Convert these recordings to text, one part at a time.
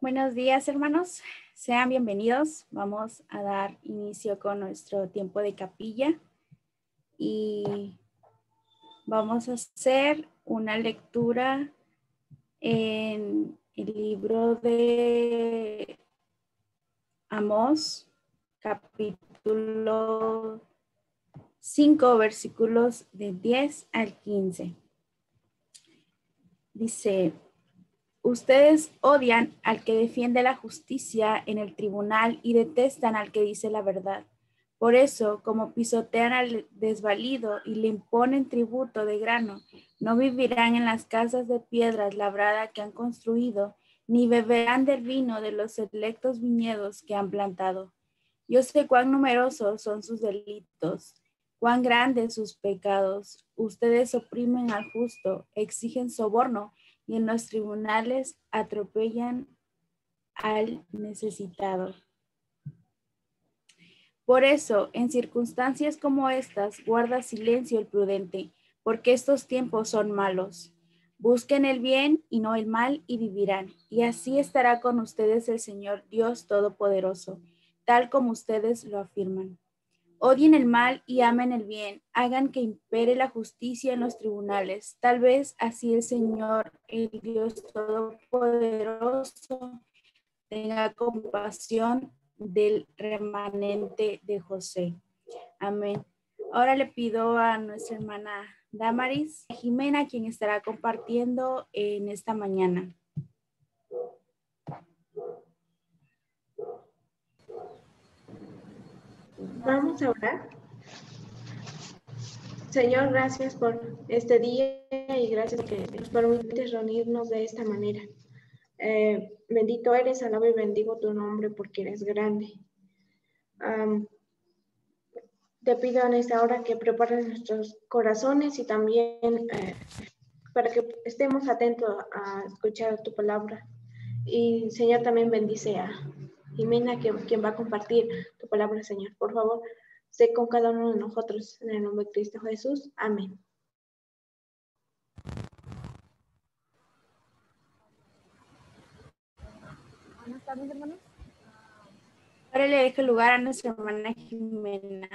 Buenos días, hermanos. Sean bienvenidos. Vamos a dar inicio con nuestro tiempo de capilla y vamos a hacer una lectura en el libro de Amós, capítulo 5, versículos de 10 al 15. Dice: ustedes odian al que defiende la justicia en el tribunal y detestan al que dice la verdad. Por eso, como pisotean al desvalido y le imponen tributo de grano, no vivirán en las casas de piedras labradas que han construido, ni beberán del vino de los selectos viñedos que han plantado. Yo sé cuán numerosos son sus delitos, cuán grandes sus pecados. Ustedes oprimen al justo, exigen soborno, y en los tribunales atropellan al necesitado. Por eso, en circunstancias como estas, guarda silencio el prudente, porque estos tiempos son malos. Busquen el bien y no el mal y vivirán, y así estará con ustedes el Señor Dios Todopoderoso, tal como ustedes lo afirman. Odien el mal y amen el bien, hagan que impere la justicia en los tribunales. Tal vez así el Señor, el Dios Todopoderoso, tenga compasión del remanente de José. Amén. Ahora le pido a nuestra hermana Damaris Jimena, quien estará compartiendo en esta mañana. Vamos a orar. Señor, gracias por este día y gracias que nos permites reunirnos de esta manera. Bendito eres, alabo y bendigo tu nombre porque eres grande. Te pido en esta hora que prepares nuestros corazones y también para que estemos atentos a escuchar tu palabra. Y Señor, también bendice a Jimena, quien va a compartir tu palabra, Señor. Por favor, sé con cada uno de nosotros en el nombre de Cristo Jesús. Amén. Buenas tardes, hermanos. Ahora le dejo el lugar a nuestra hermana Jimena.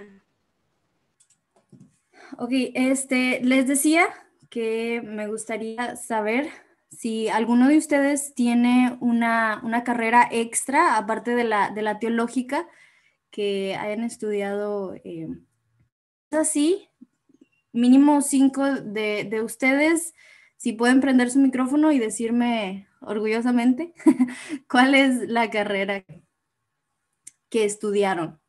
Ok, les decía que me gustaría saber si alguno de ustedes tiene una carrera extra, aparte de la teológica, que hayan estudiado. Así, mínimo 5 de ustedes, si pueden prender su micrófono y decirme orgullosamente cuál es la carrera que estudiaron.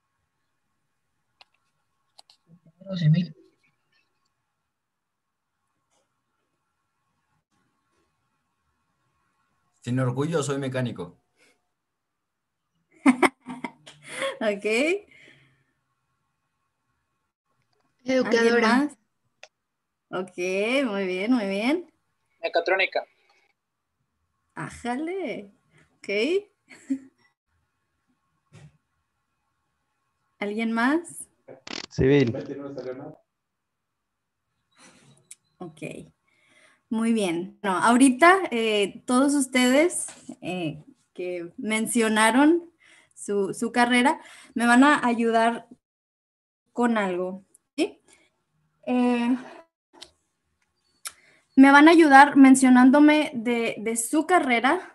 Sin orgullo, soy mecánico. Ok. Educadora. ¿Alguien más? Ok, muy bien, muy bien. Mecatrónica. Ájale. Ok. ¿Alguien más? Civil. Ok. Muy bien. Bueno, ahorita todos ustedes que mencionaron su carrera me van a ayudar con algo. ¿Sí? Me van a ayudar mencionándome de su carrera,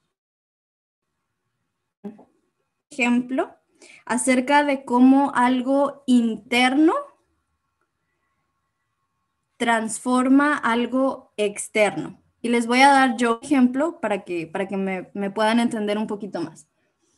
ejemplo, acerca de cómo algo interno transforma algo externo. Y les voy a dar yo ejemplo para que me puedan entender un poquito más.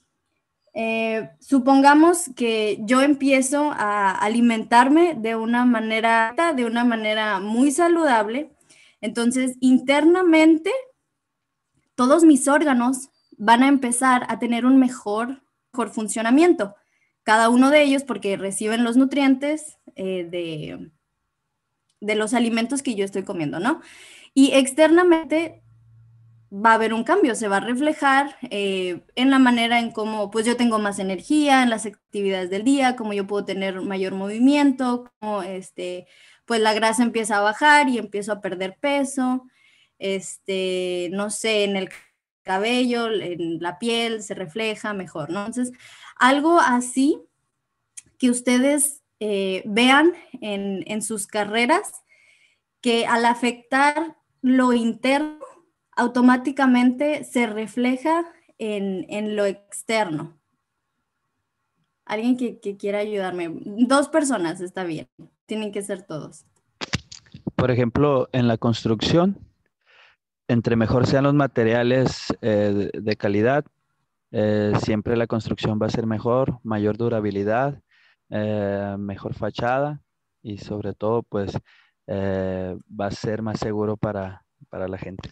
Supongamos que yo empiezo a alimentarme de una manera muy saludable. Entonces, internamente, todos mis órganos van a empezar a tener un mejor funcionamiento. Cada uno de ellos porque reciben los nutrientes de los alimentos que yo estoy comiendo, ¿no? Y externamente va a haber un cambio, se va a reflejar en la manera en cómo pues yo tengo más energía en las actividades del día, cómo yo puedo tener mayor movimiento, cómo pues la grasa empieza a bajar y empiezo a perder peso, no sé, en el cabello, en la piel, se refleja mejor, ¿no? Entonces, algo así que ustedes vean en sus carreras, que al afectar lo interno, automáticamente se refleja en lo externo. Alguien que quiera ayudarme. 2 personas está bien, tienen que ser todos. Por ejemplo, en la construcción, entre mejor sean los materiales de calidad, siempre la construcción va a ser mejor, mayor durabilidad, mejor fachada y sobre todo, pues, va a ser más seguro para la gente.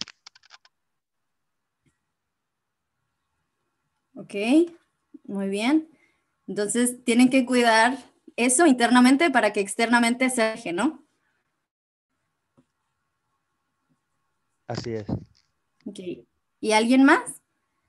Ok, muy bien. Entonces, tienen que cuidar eso internamente para que externamente se deje, ¿no? Así es. Ok. ¿Y alguien más?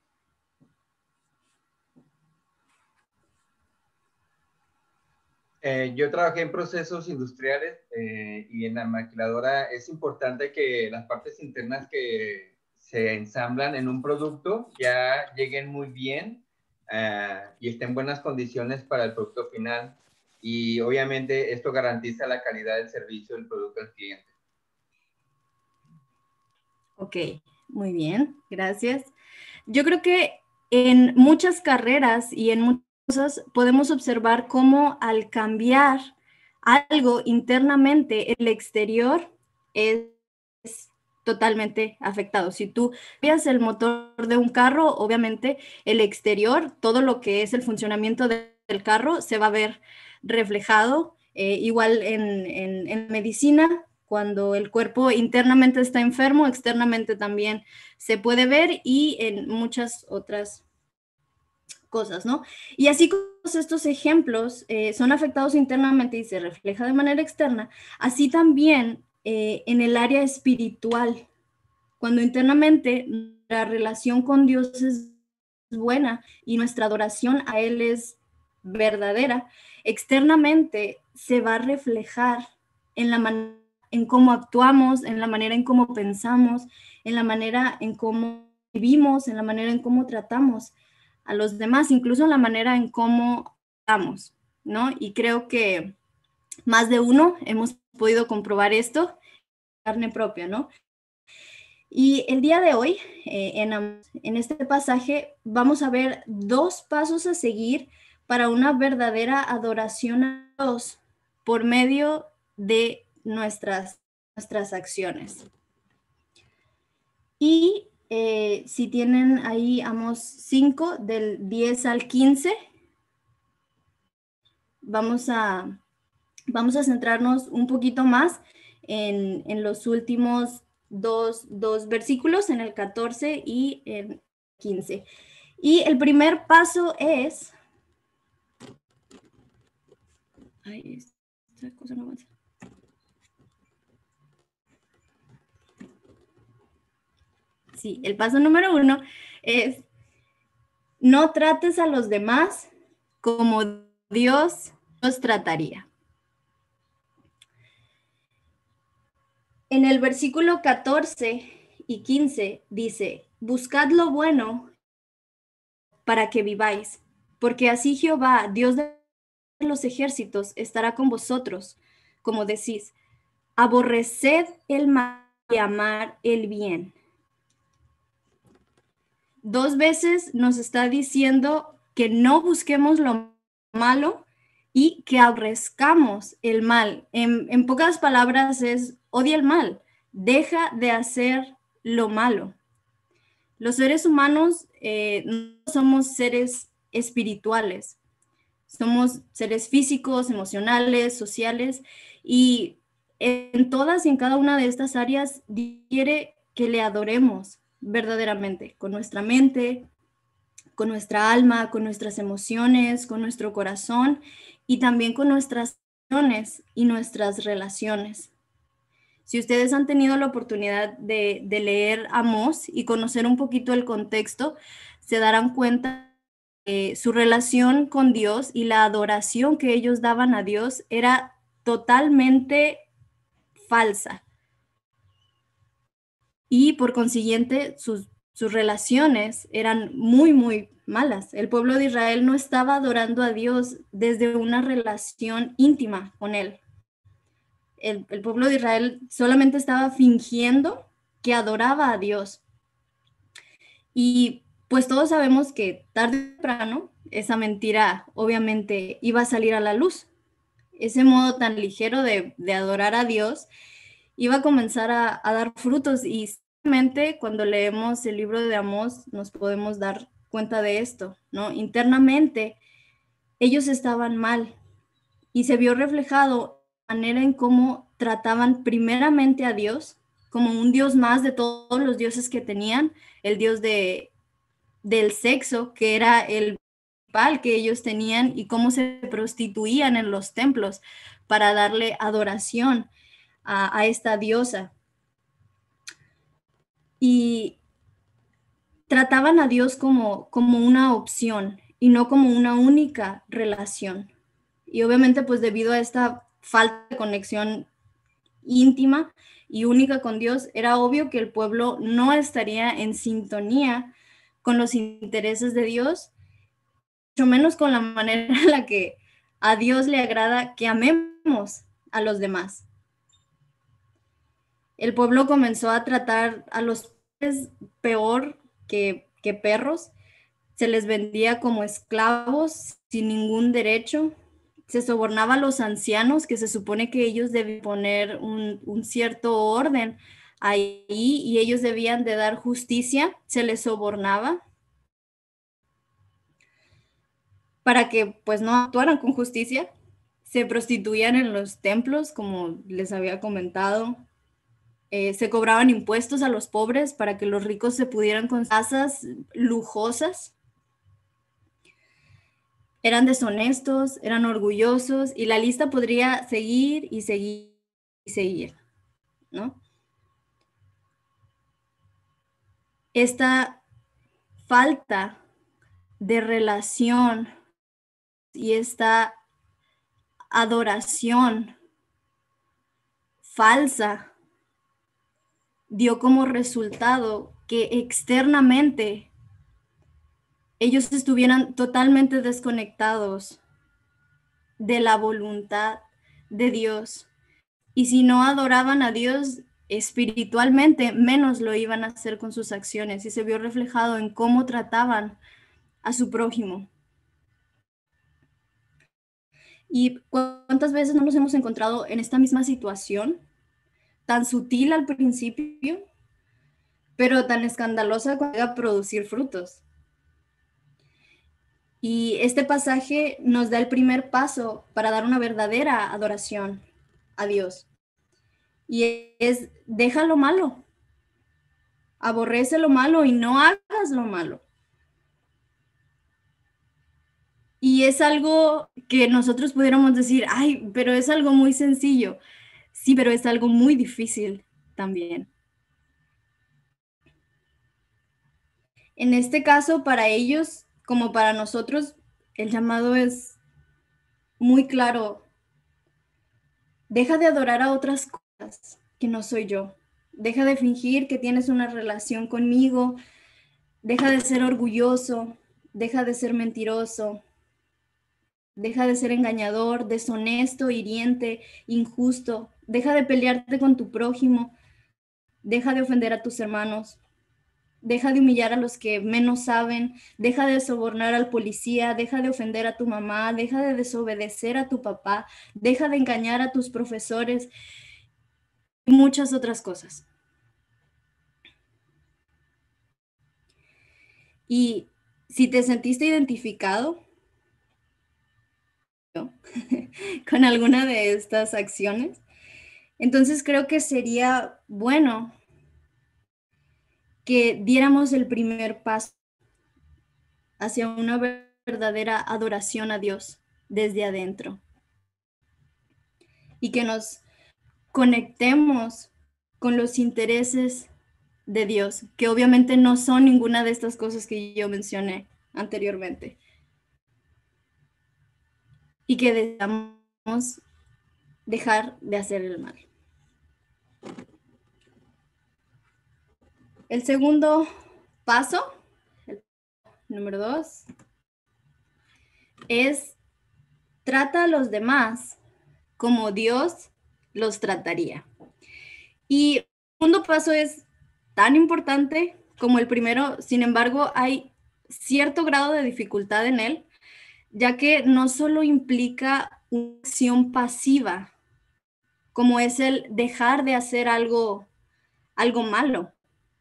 Yo trabajé en procesos industriales y en la maquiladora es importante que las partes internas que se ensamblan en un producto ya lleguen muy bien y estén en buenas condiciones para el producto final. Y obviamente esto garantiza la calidad del servicio del producto al cliente. Ok, muy bien, gracias. Yo creo que en muchas carreras y en muchas cosas podemos observar cómo al cambiar algo internamente, el exterior es totalmente afectado. Si tú cambias el motor de un carro, obviamente el exterior, todo lo que es el funcionamiento del carro se va a ver reflejado. Igual en medicina, cuando el cuerpo internamente está enfermo, externamente también se puede ver y en muchas otras cosas, ¿no? Y así como estos ejemplos son afectados internamente y se refleja de manera externa, así también en el área espiritual, cuando internamente la relación con Dios es buena y nuestra adoración a Él es verdadera, externamente se va a reflejar en la manera en cómo actuamos, en la manera en cómo pensamos, en la manera en cómo vivimos, en la manera en cómo tratamos a los demás, incluso en la manera en cómo estamos, ¿no? Y creo que más de uno hemos podido comprobar esto en carne propia, ¿no? Y el día de hoy, en este pasaje, vamos a ver 2 pasos a seguir para una verdadera adoración a Dios por medio de nuestras acciones. Y si tienen ahí, Amós 5, del 10 al 15, vamos a centrarnos un poquito más en los últimos dos versículos, en el 14 y el 15. Y el primer paso es... Ay, esta cosa no avanza. Sí, el paso número 1 es: no trates a los demás como Dios los trataría. En el versículo 14 y 15 dice: buscad lo bueno para que viváis, porque así Jehová, Dios de los ejércitos, estará con vosotros, como decís, aborreced el mal y amar el bien. 2 veces nos está diciendo que no busquemos lo malo y que aborrezcamos el mal. En pocas palabras es: odia el mal, deja de hacer lo malo. Los seres humanos no somos seres espirituales, somos seres físicos, emocionales, sociales, y en todas y en cada una de estas áreas quiere que le adoremos verdaderamente, con nuestra mente, con nuestra alma, con nuestras emociones, con nuestro corazón y también con nuestras acciones y nuestras relaciones. Si ustedes han tenido la oportunidad de leer Amós y conocer un poquito el contexto, se darán cuenta que su relación con Dios y la adoración que ellos daban a Dios era totalmente falsa. Y por consiguiente, sus sus relaciones eran muy, muy malas. El pueblo de Israel no estaba adorando a Dios desde una relación íntima con Él. El pueblo de Israel solamente estaba fingiendo que adoraba a Dios. Y pues todos sabemos que tarde o temprano esa mentira obviamente iba a salir a la luz. Ese modo tan ligero de adorar a Dios iba a comenzar a dar frutos, y simplemente cuando leemos el libro de Amós nos podemos dar cuenta de esto, ¿no? Internamente ellos estaban mal y se vio reflejado la manera en cómo trataban primeramente a Dios como un Dios más de todos los dioses que tenían, el Dios del sexo, que era el principal que ellos tenían, y cómo se prostituían en los templos para darle adoración a esta diosa. Y trataban a Dios como una opción y no como una única relación. Y obviamente pues debido a esta falta de conexión íntima y única con Dios, era obvio que el pueblo no estaría en sintonía con los intereses de Dios, mucho menos con la manera en la que a Dios le agrada que amemos a los demás. El pueblo comenzó a tratar a los hombres peor que perros, se les vendía como esclavos sin ningún derecho, se sobornaba a los ancianos, que se supone que ellos deben poner un cierto orden ahí y ellos debían de dar justicia, se les sobornaba para que pues no actuaran con justicia, se prostituían en los templos, como les había comentado. Se cobraban impuestos a los pobres para que los ricos se pudieran con casas lujosas. Eran deshonestos, eran orgullosos, y la lista podría seguir y seguir y seguir, ¿no? Esta falta de relación y esta adoración falsa dio como resultado que externamente ellos estuvieran totalmente desconectados de la voluntad de Dios. Y si no adoraban a Dios espiritualmente, menos lo iban a hacer con sus acciones. Y se vio reflejado en cómo trataban a su prójimo. ¿Y cuántas veces no nos hemos encontrado en esta misma situación, tan sutil al principio, pero tan escandalosa cuando llega a producir frutos? Y este pasaje nos da el primer paso para dar una verdadera adoración a Dios. Y es: deja lo malo, aborrece lo malo y no hagas lo malo. Y es algo que nosotros pudiéramos decir, ay, pero es algo muy sencillo. Sí, pero es algo muy difícil también. En este caso, para ellos, como para nosotros, el llamado es muy claro. Deja de adorar a otras cosas que no soy yo. Deja de fingir que tienes una relación conmigo. Deja de ser orgulloso. Deja de ser mentiroso. Deja de ser engañador, deshonesto, hiriente, injusto. Deja de pelearte con tu prójimo. Deja de ofender a tus hermanos. Deja de humillar a los que menos saben. Deja de sobornar al policía. Deja de ofender a tu mamá. Deja de desobedecer a tu papá. Deja de engañar a tus profesores. Y muchas otras cosas. Y si te sentiste identificado, ¿no? con alguna de estas acciones, entonces creo que sería bueno que diéramos el primer paso hacia una verdadera adoración a Dios desde adentro y que nos conectemos con los intereses de Dios, que obviamente no son ninguna de estas cosas que yo mencioné anteriormente, y que deseamos dejar de hacer el mal. El segundo paso, el número 2, es trata a los demás como Dios los trataría. Y el segundo paso es tan importante como el primero, sin embargo, hay cierto grado de dificultad en él, ya que no solo implica una acción pasiva, como es el dejar de hacer algo malo,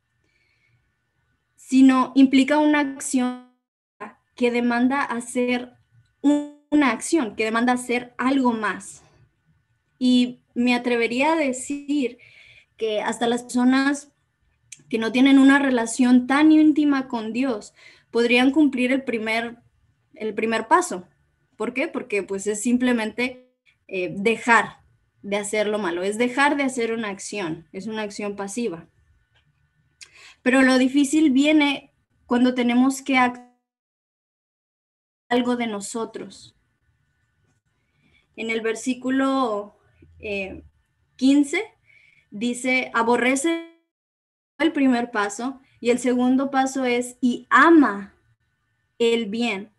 sino implica una acción que demanda hacer una acción, que demanda hacer algo más. Y me atrevería a decir que hasta las personas que no tienen una relación tan íntima con Dios podrían cumplir el primer paso. ¿Por qué? Porque pues es simplemente dejar de hacer lo malo, es dejar de hacer una acción, es una acción pasiva. Pero lo difícil viene cuando tenemos que actuar algo de nosotros. En el versículo 15 dice, aborrece el primer paso, y el segundo paso es, y ama el bien,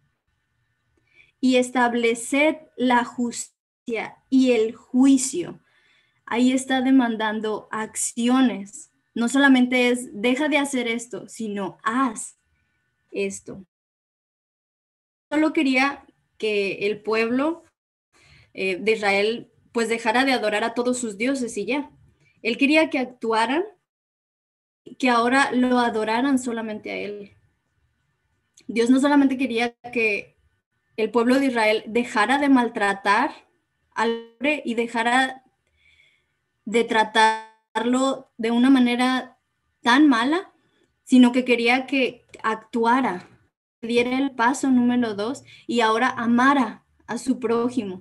y estableced la justicia y el juicio. Ahí está demandando acciones. No solamente es, deja de hacer esto, sino haz esto. Solo quería que el pueblo de Israel pues dejara de adorar a todos sus dioses y ya. Él quería que actuaran, que ahora lo adoraran solamente a él. Dios no solamente quería que el pueblo de Israel dejara de maltratar al hombre y dejara de tratarlo de una manera tan mala, sino que quería que actuara, diera el paso número 2 y ahora amara a su prójimo.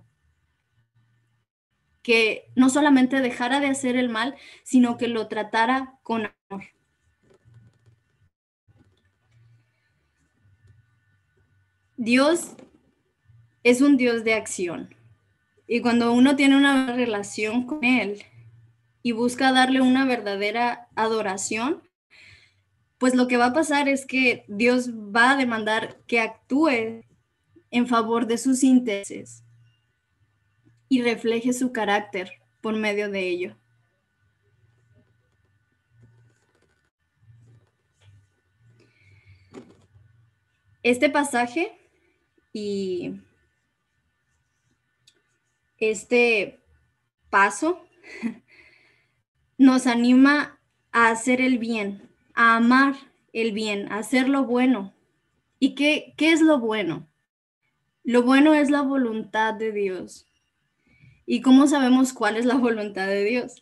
Que no solamente dejara de hacer el mal, sino que lo tratara con amor. Dios es un Dios de acción. Y cuando uno tiene una relación con Él y busca darle una verdadera adoración, pues lo que va a pasar es que Dios va a demandar que actúe en favor de sus intereses y refleje su carácter por medio de ello. Este pasaje y este paso nos anima a hacer el bien, a amar el bien, a hacer lo bueno. ¿Y qué es lo bueno? Lo bueno es la voluntad de Dios. ¿Y cómo sabemos cuál es la voluntad de Dios?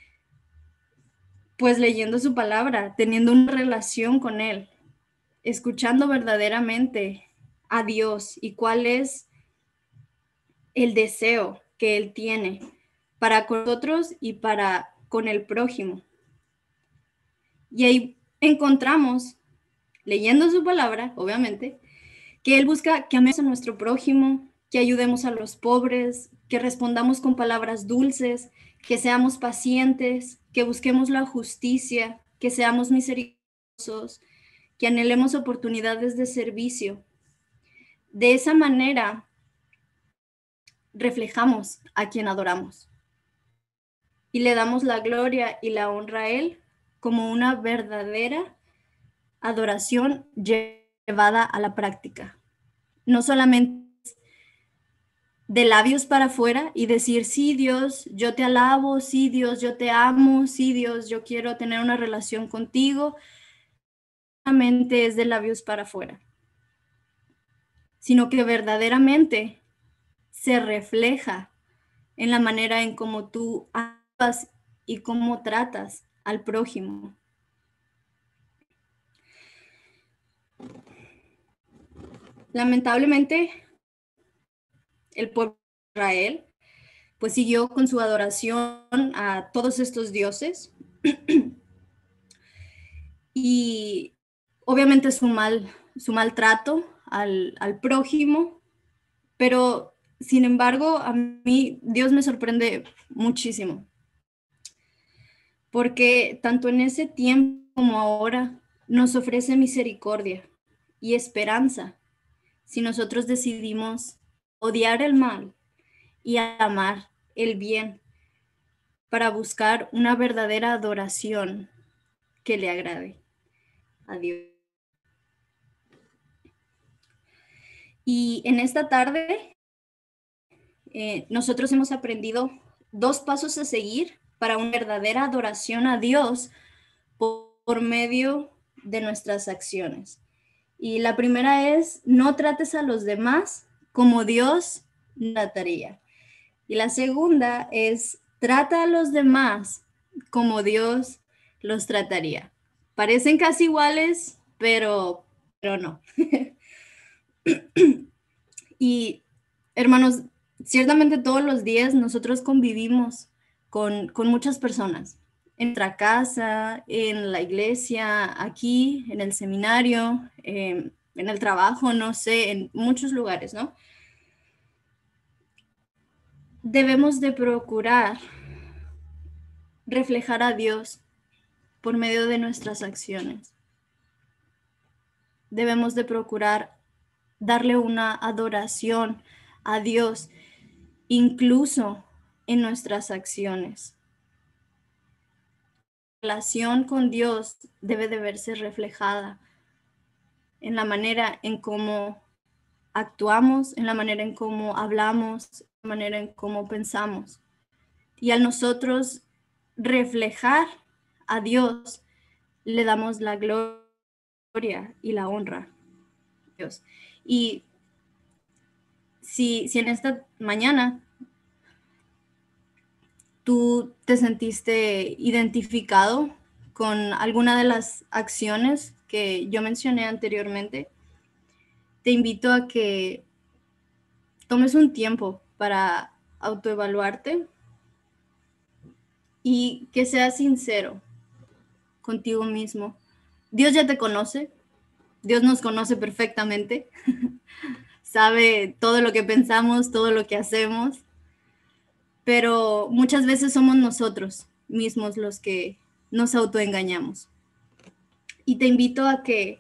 Pues leyendo su palabra, teniendo una relación con Él, escuchando verdaderamente a Dios y cuál es el deseo que Él tiene para con nosotros y para con el prójimo. Y ahí encontramos, leyendo su palabra, obviamente, que Él busca que amemos a nuestro prójimo, que ayudemos a los pobres, que respondamos con palabras dulces, que seamos pacientes, que busquemos la justicia, que seamos misericordiosos, que anhelemos oportunidades de servicio. De esa manera reflejamos a quien adoramos y le damos la gloria y la honra a Él como una verdadera adoración llevada a la práctica. No solamente de labios para afuera y decir, sí, Dios, yo te alabo, sí, Dios, yo te amo, sí, Dios, yo quiero tener una relación contigo. Solamente es de labios para afuera, sino que verdaderamente se refleja en la manera en cómo tú actúas y cómo tratas al prójimo. Lamentablemente, el pueblo de Israel pues siguió con su adoración a todos estos dioses y obviamente su maltrato al prójimo, pero sin embargo a mí Dios me sorprende muchísimo, porque tanto en ese tiempo como ahora nos ofrece misericordia y esperanza si nosotros decidimos odiar el mal y amar el bien para buscar una verdadera adoración que le agrade a Dios. Y en esta tarde nosotros hemos aprendido 2 pasos a seguir para una verdadera adoración a Dios por medio de nuestras acciones. Y la primera es, no trates a los demás como Dios trataría. Y la segunda es, trata a los demás como Dios los trataría. Parecen casi iguales, pero no. Y hermanos, ciertamente todos los días nosotros convivimos con muchas personas, en nuestra casa, en la iglesia, aquí, en el seminario, en el trabajo, no sé, en muchos lugares, ¿no? Debemos de procurar reflejar a Dios por medio de nuestras acciones. Debemos de procurar darle una adoración a Dios, incluso en nuestras acciones. La relación con Dios debe de verse reflejada en la manera en cómo actuamos, en la manera en cómo hablamos, en la manera en cómo pensamos. Y al nosotros reflejar a Dios, le damos la gloria y la honra a Dios. Y si en esta mañana tú te sentiste identificado con alguna de las acciones que yo mencioné anteriormente, te invito a que tomes un tiempo para autoevaluarte y que seas sincero contigo mismo. Dios ya te conoce, Dios nos conoce perfectamente, sabe todo lo que pensamos, todo lo que hacemos, pero muchas veces somos nosotros mismos los que nos autoengañamos. Y te invito a que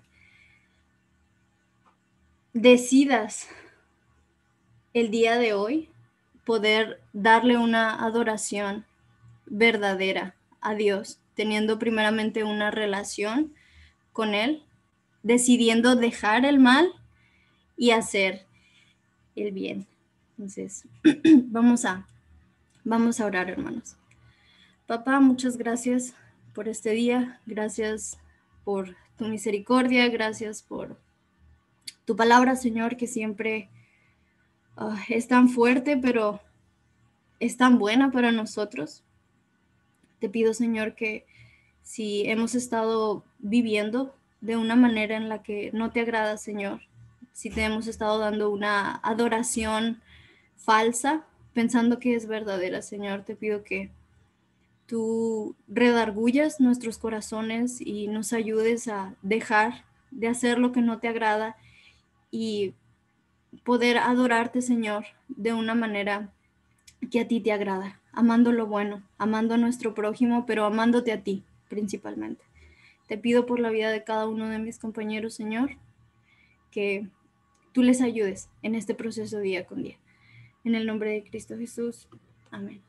decidas el día de hoy poder darle una adoración verdadera a Dios, teniendo primeramente una relación con Él, decidiendo dejar el mal y hacer el bien. Entonces, vamos a orar, hermanos. Papá, muchas gracias por este día, gracias por tu misericordia, gracias por tu palabra, Señor, que siempre es tan fuerte, pero es tan buena para nosotros. Te pido, Señor, que si hemos estado viviendo de una manera en la que no te agrada, Señor, si te hemos estado dando una adoración falsa, pensando que es verdadera, Señor, te pido que tú redargullas nuestros corazones y nos ayudes a dejar de hacer lo que no te agrada y poder adorarte, Señor, de una manera que a ti te agrada, amando lo bueno, amando a nuestro prójimo, pero amándote a ti principalmente. Te pido por la vida de cada uno de mis compañeros, Señor, que tú les ayudes en este proceso día con día. En el nombre de Cristo Jesús. Amén.